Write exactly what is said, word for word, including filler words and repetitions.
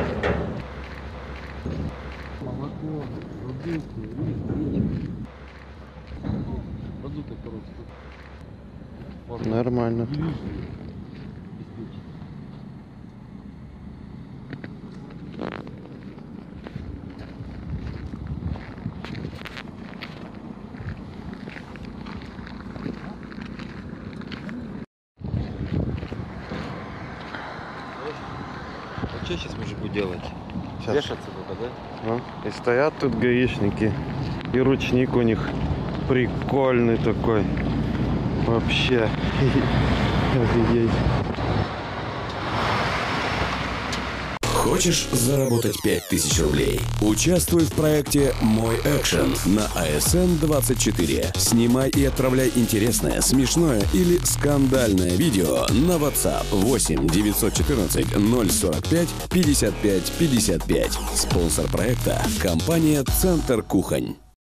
Молоко, продукты, рис, яички. Продукты, короче, тут. Нормально. А что сейчас мужику делать? Сейчас. Вешаться только, да? Ну, и стоят тут гаишники. И ручник у них прикольный такой. Вообще. Офигеть. Хочешь заработать пять тысяч рублей? Участвуй в проекте «Мой экшен» на А Эс Эн двадцать четыре. Снимай и отправляй интересное, смешное или скандальное видео на WhatsApp восемь девятьсот четырнадцать ноль сорок пять пятьдесят пять пятьдесят пять. Спонсор проекта – компания «Центр Кухонь».